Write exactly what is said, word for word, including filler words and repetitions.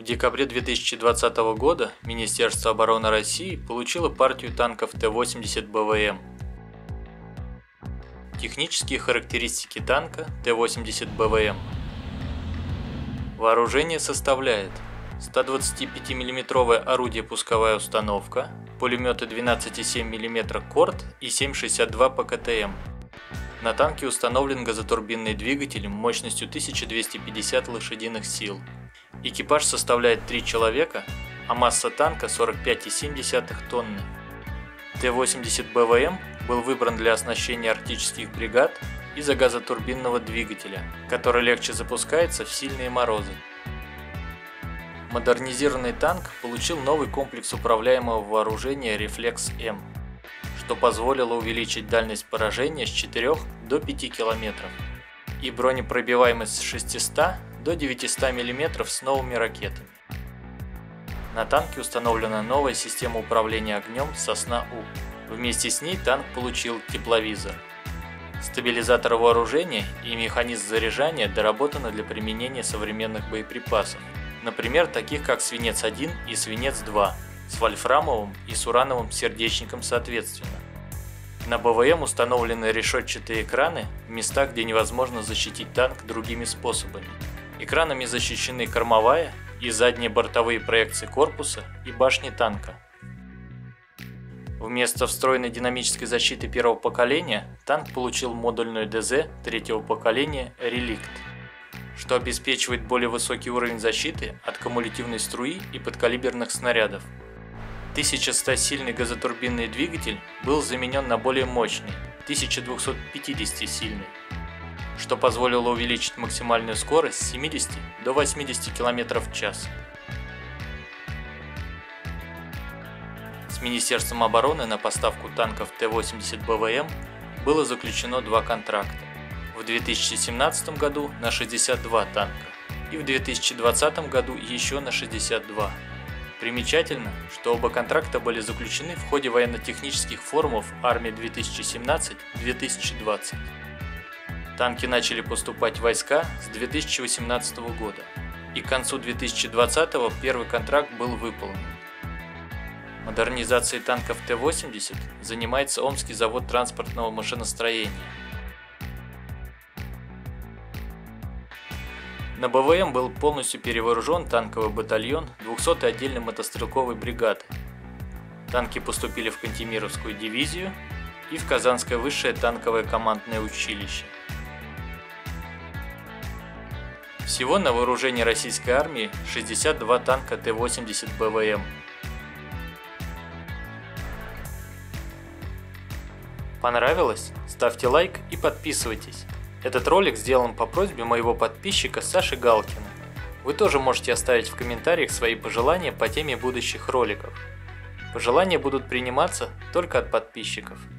декабре две тысячи двадцатого года Министерство обороны России получило партию танков Т восемьдесят Б В М. Технические характеристики танка Т восемьдесят Б В М. Вооружение составляет сто двадцатипятимиллиметровое орудие-пусковая установка, пулеметы двенадцать и семь миллиметров Корт и семь шестьдесят два П К Т М. На танке установлен газотурбинный двигатель мощностью тысяча двести пятьдесят лошадиных сил. Экипаж составляет три человека, а масса танка сорок пять и семь десятых тонны. Т восемьдесят Б В М был выбран для оснащения арктических бригад из-за газотурбинного двигателя, который легче запускается в сильные морозы. Модернизированный танк получил новый комплекс управляемого вооружения «Рефлекс-М», что позволило увеличить дальность поражения с четырёх до пяти километров и бронепробиваемость с шестисот до девятисот миллиметров с новыми ракетами. На танке установлена новая система управления огнем «Сосна-У». Вместе с ней танк получил тепловизор. Стабилизатор вооружения и механизм заряжания доработаны для применения современных боеприпасов, например, таких как свинец один и свинец два, с вольфрамовым и с урановым сердечником соответственно. На Б В М установлены решетчатые экраны в местах, где невозможно защитить танк другими способами. Экранами защищены кормовая и задние бортовые проекции корпуса и башни танка. Вместо встроенной динамической защиты первого поколения танк получил модульную Д З третьего поколения «Реликт», что обеспечивает более высокий уровень защиты от кумулятивной струи и подкалиберных снарядов. тысяча сто сильный газотурбинный двигатель был заменен на более мощный тысяча двести пятьдесят сильный, что позволило увеличить максимальную скорость с семидесяти до восьмидесяти километров в час. С Министерством обороны на поставку танков Т восемьдесят Б В М было заключено два контракта. В две тысячи семнадцатом году на шестьдесят два танка и в две тысячи двадцатом году еще на шестьдесят два. Примечательно, что оба контракта были заключены в ходе военно-технических форумов армии две тысячи семнадцать — две тысячи двадцать. Танки начали поступать в войска с две тысячи восемнадцатого года, и к концу две тысячи двадцатого первый контракт был выполнен. Модернизацией танков Т восемьдесят занимается Омский завод транспортного машиностроения. На Б В М был полностью перевооружен танковый батальон двухсотой отдельной мотострелковой бригады. Танки поступили в Кантемировскую дивизию и в Казанское высшее танковое командное училище. Всего на вооружении российской армии шестьдесят два танка Т восемьдесят Б В М. Понравилось? Ставьте лайк и подписывайтесь. Этот ролик сделан по просьбе моего подписчика Саши Галкина. Вы тоже можете оставить в комментариях свои пожелания по теме будущих роликов. Пожелания будут приниматься только от подписчиков.